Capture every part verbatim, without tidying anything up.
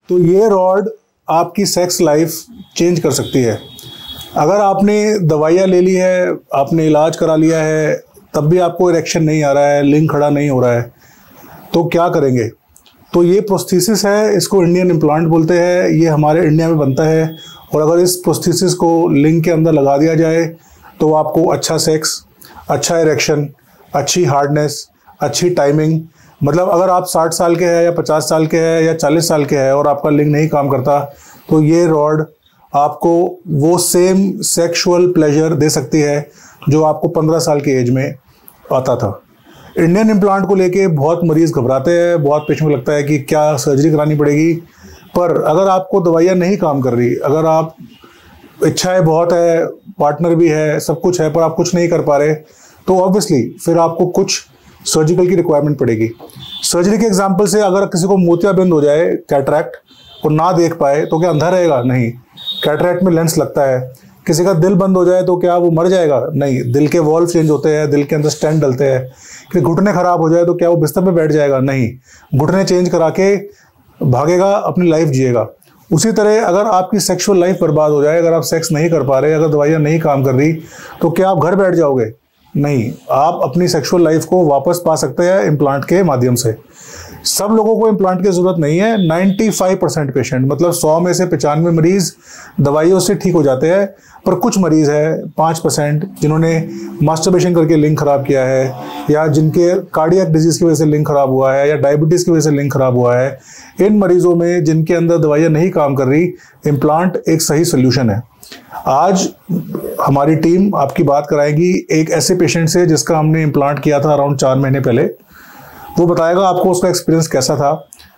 तो ये रॉड आपकी सेक्स लाइफ चेंज कर सकती है। अगर आपने दवाइयाँ ले ली है, आपने इलाज करा लिया है, तब भी आपको इरेक्शन नहीं आ रहा है, लिंग खड़ा नहीं हो रहा है, तो क्या करेंगे? तो ये प्रोस्थेसिस है, इसको इंडियन इम्प्लांट बोलते हैं। ये हमारे इंडिया में बनता है और अगर इस प्रोस्थेसिस को लिंग के अंदर लगा दिया जाए तो आपको अच्छा सेक्स, अच्छा इरेक्शन, अच्छी हार्डनेस, अच्छी टाइमिंग, मतलब अगर आप साठ साल के हैं या पचास साल के हैं या चालीस साल के हैं और आपका लिंग नहीं काम करता, तो ये रॉड आपको वो सेम सेक्सुअल प्लेजर दे सकती है जो आपको पंद्रह साल की एज में आता था। इंडियन इम्प्लांट को लेके बहुत मरीज़ घबराते हैं, बहुत पेशेंट को लगता है कि क्या सर्जरी करानी पड़ेगी। पर अगर आपको दवाइयाँ नहीं काम कर रही, अगर आप इच्छाएं बहुत है, पार्टनर भी है, सब कुछ है, पर आप कुछ नहीं कर पा रहे, तो ऑब्वियसली फिर आपको कुछ सर्जिकल की रिक्वायरमेंट पड़ेगी। सर्जरी के एग्जांपल से अगर किसी को मोतियाबिंद हो जाए, कैटरैक्ट, और ना देख पाए, तो क्या अंधा रहेगा? नहीं, कैटरैक्ट में लेंस लगता है। किसी का दिल बंद हो जाए तो क्या वो मर जाएगा? नहीं, दिल के वॉल्व चेंज होते हैं, दिल के अंदर स्टेंट डलते हैं। कि घुटने खराब हो जाए तो क्या वो बिस्तर पे बैठ जाएगा? नहीं, घुटने चेंज करा के भागेगा, अपनी लाइफ जिएगा। उसी तरह अगर आपकी सेक्सुअल लाइफ बर्बाद हो जाए, अगर आप सेक्स नहीं कर पा रहे, अगर दवाइयाँ नहीं काम कर रही, तो क्या आप घर बैठ जाओगे? नहीं, आप अपनी सेक्सुअल लाइफ को वापस पा सकते हैं इम्प्लांट के माध्यम से। सब लोगों को इम्प्लांट की जरूरत नहीं है। पचानवे परसेंट पेशेंट, मतलब सौ में से पचानवे मरीज दवाइयों से ठीक हो जाते हैं, पर कुछ मरीज है पाँच परसेंट जिन्होंने मास्टरबेशन करके लिंग खराब किया है, या जिनके कार्डियक डिजीज की वजह से लिंग खराब हुआ है, या डायबिटीज की वजह से लिंग खराब हुआ है। इन मरीजों में जिनके अंदर दवाइयाँ नहीं काम कर रही, इम्प्लांट एक सही सोल्यूशन है। आज हमारी टीम आपकी बात कराएगी एक ऐसे पेशेंट से जिसका हमने इम्प्लांट किया था अराउंड चार महीने पहले। वो बताएगा आपको उसका एक्सपीरियंस कैसा था।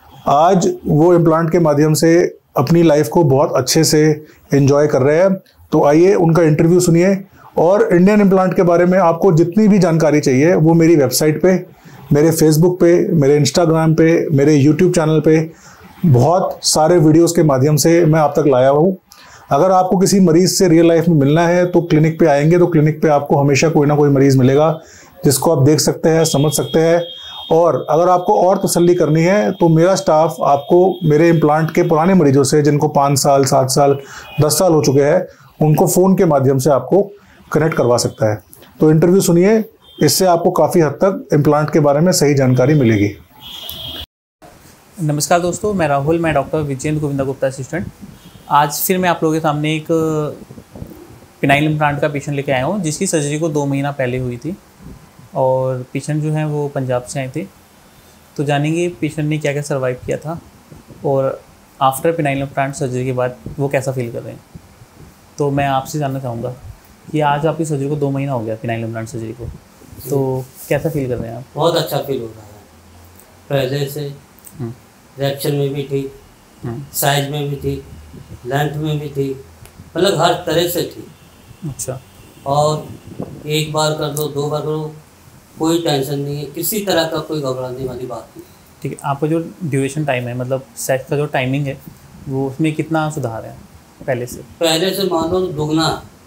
आज वो इम्प्लांट के माध्यम से अपनी लाइफ को बहुत अच्छे से एंजॉय कर रहे हैं। तो आइए उनका इंटरव्यू सुनिए। और इंडियन इम्प्लांट के बारे में आपको जितनी भी जानकारी चाहिए वो मेरी वेबसाइट पे, मेरे फेसबुक पे, मेरे इंस्टाग्राम पे, मेरे यूट्यूब चैनल पे बहुत सारे वीडियोस के माध्यम से मैं आप तक लाया हूँ। अगर आपको किसी मरीज से रियल लाइफ में मिलना है तो क्लिनिक पे आएंगे, तो क्लिनिक पे आपको हमेशा कोई ना कोई मरीज मिलेगा जिसको आप देख सकते हैं, समझ सकते हैं। और अगर आपको और तसल्ली करनी है तो मेरा स्टाफ आपको मेरे इम्प्लांट के पुराने मरीजों से, जिनको पाँच साल, सात साल, दस साल हो चुके हैं, उनको फ़ोन के माध्यम से आपको कनेक्ट करवा सकता है। तो इंटरव्यू सुनिए, इससे आपको काफ़ी हद तक इम्प्लांट के बारे में सही जानकारी मिलेगी। नमस्कार दोस्तों, मैं राहुल, मैं डॉक्टर विजेंद्र गोविंदा गुप्ता असिस्टेंट। आज फिर मैं आप लोगों के सामने एक पिनाइल इम्प्लांट का पेशेंट लेके आया हूँ, जिसकी सर्जरी को दो महीना पहले हुई थी। और पेशेंट जो है वो पंजाब से आए थे। तो जानेंगे पेशेंट ने क्या क्या सर्वाइव किया था और आफ्टर पिनाइल इम्प्लांट सर्जरी के बाद वो कैसा फील कर रहे हैं। तो मैं आपसे जानना चाहूँगा कि आज आपकी सर्जरी को दो महीना हो गया, पिनाइल इम्प्लांट सर्जरी को, तो कैसा फील कर रहे हैं आप? बहुत अच्छा फील हो रहा है। पहले से रिएक्शन में भी ठीक, साइज में भी ठीक, लेंथ में भी ठीक, मतलब हर तरह से ठीक। अच्छा। और एक बार कर दो, दो बार करो, कोई टेंशन नहीं है, किसी तरह का कोई घबराने वाली बात नहीं। ठीक है, आपका जो ड्यूरेशन टाइम है, मतलब सेक्स का जो टाइमिंग है, वो उसमें कितना सुधार है पहले से? पहले से मान लो दुगना।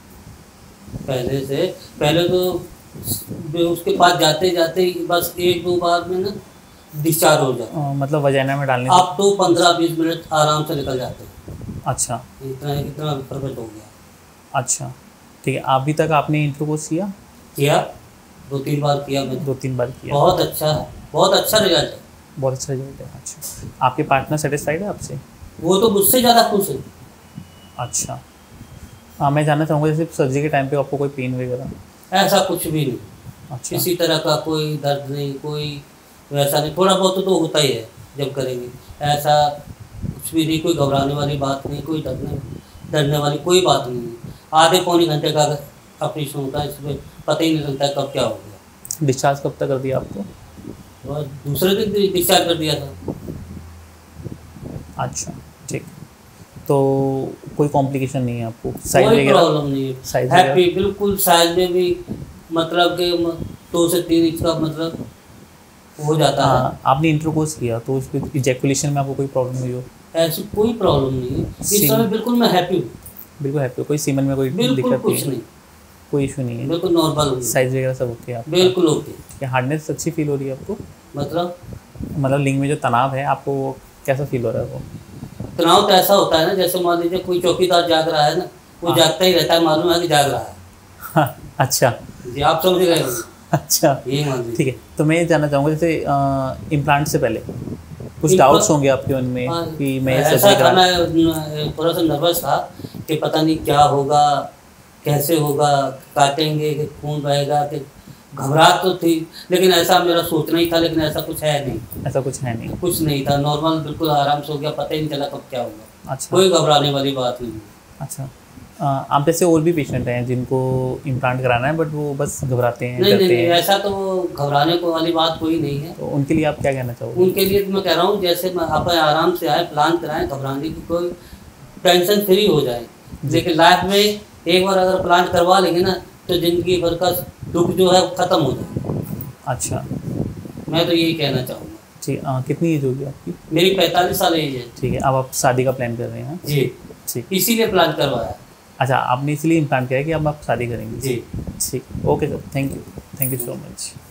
पहले से पहले तो उसके पास जाते जाते बस एक दो बार में ना डिस्चार्ज हो जाता, मतलब वजाइना में डालने। अब तो पंद्रह बीस मिनट आराम से निकल जाते हैं। अच्छा, इतना इतना परफेक्ट हो गया। अच्छा, ठीक है। अभी तक आपने इंटरकोर्स किया किया दो तीन बार किया मैंने। दो तीन बार किया। बहुत अच्छा है, बहुत अच्छा रिजल्ट है। बहुत अच्छा रिजल्ट है। अच्छा, आपके पार्टनर सेटिस्फाइड है आपसे? वो तो मुझसे ज़्यादा खुश है। अच्छा, हाँ, मैं जानना चाहूँगा जैसे सर्जरी के टाइम पे आपको कोई पेन वगैरह? ऐसा कुछ भी नहीं। अच्छा। किसी तरह का कोई दर्द नहीं, कोई वैसा नहीं। थोड़ा बहुत तो होता ही है जब करेंगे, ऐसा कुछ भी नहीं। कोई घबराने वाली बात नहीं, कोई डरने डरने वाली कोई बात नहीं। आधे पौने घंटे का ऑपरेशन होता है, इसमें पता ही नहीं लगता कब क्या हो गया। डिस्चार्ज कब तक कर दिया आपको? और दूसरे दिन डिस्चार्ज कर दिया था। अच्छा, ठीक। तो कोई कॉम्प्लिकेशन नहीं है आपको? साइज कोई प्रॉब्लम नहीं है, साइज हैप्पी बिल्कुल। साइज में भी मतलब कि दो से तीन इंच का मतलब हो जाता है। आपने इंटरकोर्स किया तो उस पर इजैकुलेशन में आपको कोई प्रॉब्लम हुई हो? ऐसी कोई प्रॉब्लम नहीं है, इस समय बिल्कुल मैं हैप्पी हूँ। बिल्कुल हैप्पी हो? कोई सीमन में कोई दिक्कत कुछ नहीं, कोई इशू नहीं है? बिल्कुल नॉर्मल। साइज वगैरह सब ओके है? बिल्कुल ओके। क्या हार्डनेस अच्छी फील हो रही है आपको? मतलब मतलब लिंग में जो तनाव है आपको वो कैसा फील हो रहा है? वो तनाव तो ऐसा होता है ना, जैसे मान लीजिए कोई चौकीदार जाग रहा है ना, वो हाँ। जागता ही रहता है, मालूम है कि जाग रहा है। हाँ, अच्छा जी आप समझ गए होंगे। अच्छा ये मान लीजिए। ठीक है। तो मैं ये जानना चाहूँगा, जैसे इम्प्लांट से पहले कुछ इम्प्ला- डाउट्स होंगे आपके उनमें हाँ, कि मैं ऐसा सर्जरी था, करा। मैं थोड़ा सा नर्वस था कि पता नहीं क्या होगा, कैसे होगा, काटेंगे कि खून बहेगा, कि घबराहट तो थी, लेकिन ऐसा मेरा सोचना ही था, लेकिन ऐसा कुछ है नहीं, ऐसा कुछ है नहीं। कुछ नहीं था, नॉर्मल बिल्कुल आराम से हो गया, पता ही नहीं चला कब क्या होगा, अच्छा कोई घबराने वाली बात नहीं। अच्छा। अ, आप जैसे और भी पेशेंट हैं जिनको इम्प्लांट कराना है बट वो बस घबराते हैं, नहीं नहीं डरते नहीं, हैं, ऐसा तो घबराने को वाली बात कोई नहीं है। तो उनके लिए आप क्या कहना चाहोगे? उनके लिए तो मैं कह रहा हूँ, जैसे मैं आप आराम से आए, प्लान कराएं, घबराने की कोई, टेंशन फ्री हो जाए। लेकिन लाइफ में एक बार अगर प्लान करवा लेंगे ना, तो ज़िंदगी भर का दुख जो है वो ख़त्म हो जाए। अच्छा मैं तो यही कहना चाहूँगा। ठीक। अ, कितनी एज होगी आपकी? मेरी पैंतालीस साल एज है। ठीक है। अब आप शादी का प्लान कर रहे हैं? जी ठीक। इसीलिए प्लान करवाया। अच्छा, आपने इसलिए इम्प्लांट किया है कि अब आप शादी करेंगे? जी ठीक। Okay sir, thank you, thank you so much.